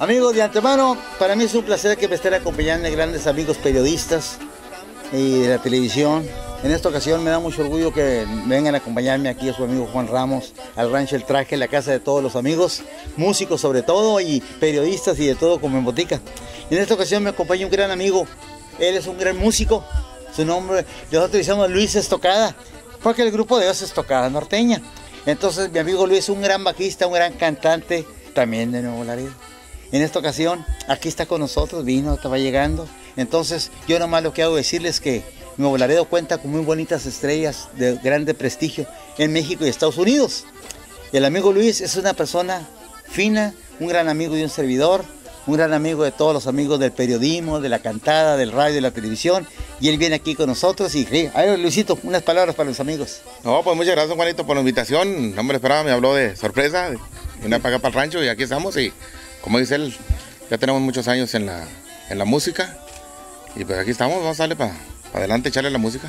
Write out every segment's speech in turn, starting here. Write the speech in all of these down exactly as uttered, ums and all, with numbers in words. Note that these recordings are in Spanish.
Amigos, de antemano, para mí es un placer que me estén acompañando grandes amigos periodistas y de la televisión. En esta ocasión me da mucho orgullo que vengan a acompañarme aquí a su amigo Juan Ramos, al Rancho El Traje, la casa de todos los amigos, músicos sobre todo y periodistas y de todo como en botica. En esta ocasión me acompaña un gran amigo, él es un gran músico, su nombre, nosotros decimos Luis Estocada, porque el grupo de ellos es Estocada Norteña. Entonces mi amigo Luis es un gran bajista, un gran cantante, también de Nuevo Laredo. En esta ocasión, aquí está con nosotros, vino, estaba llegando. Entonces, yo nomás lo que hago es decirles que Nuevo Laredo cuenta con muy bonitas estrellas de grande prestigio en México y Estados Unidos. El amigo Luis es una persona fina, un gran amigo de un servidor, un gran amigo de todos los amigos del periodismo, de la cantada, del radio, de la televisión. Y él viene aquí con nosotros y, sí, a ver, Luisito, unas palabras para los amigos. No, pues muchas gracias, Juanito, por la invitación. No me lo esperaba, me habló de sorpresa, de una para acá para el rancho y aquí estamos. Y como dice él, ya tenemos muchos años en la, en la música. Y pues aquí estamos, vamos a darle para pa adelante, echarle la música.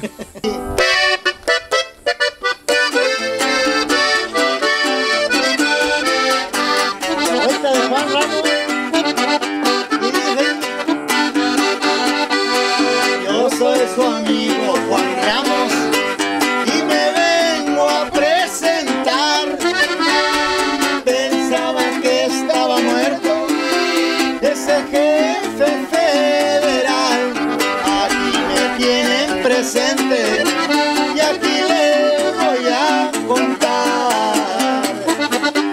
Yo soy su amigo Juan Ramos y me vengo a presentar. Pensaba que estaba muerto ese jefe federal. Aquí me tienen presente y aquí les voy a contar.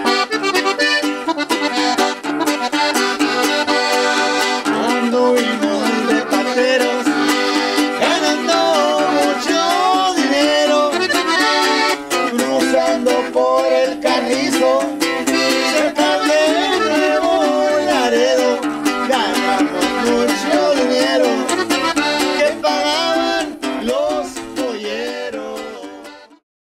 Cuando vino